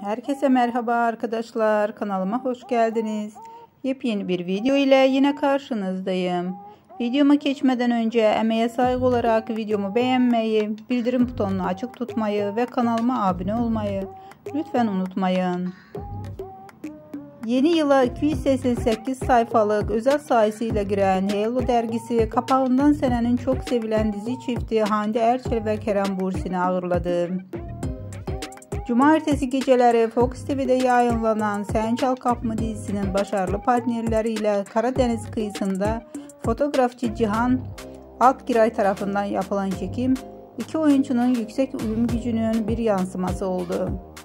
Herkese merhaba arkadaşlar, kanalıma hoş geldiniz. Yepyeni bir video ile yine karşınızdayım. Videoma geçmeden önce emeğe saygı olarak videomu beğenmeyi, bildirim butonunu açık tutmayı ve kanalıma abone olmayı lütfen unutmayın. Yeni yıla 288 sayfalık özel sayısıyla giren Hello dergisi kapağından senenin çok sevilen dizi çifti Hande Erçel ve Kerem Bürsin'i ağırladı. Cumartesi geceleri Fox TV'de yayınlanan Sen Çal Kapımı dizisinin başarılı partnerleriyle Karadeniz kıyısında fotoğrafçı Cihan Altgiray tarafından yapılan çekim, iki oyuncunun yüksek uyum gücünün bir yansıması oldu.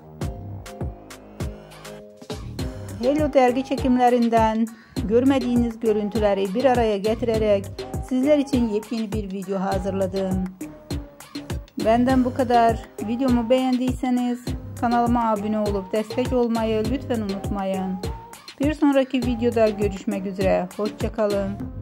Hello dergi çekimlerinden görmediğiniz görüntüleri bir araya getirerek sizler için yepyeni bir video hazırladım. Benden bu kadar. Videomu beğendiyseniz kanalıma abone olup destek olmayı lütfen unutmayın. Bir sonraki videoda görüşmek üzere. Hoşça kalın.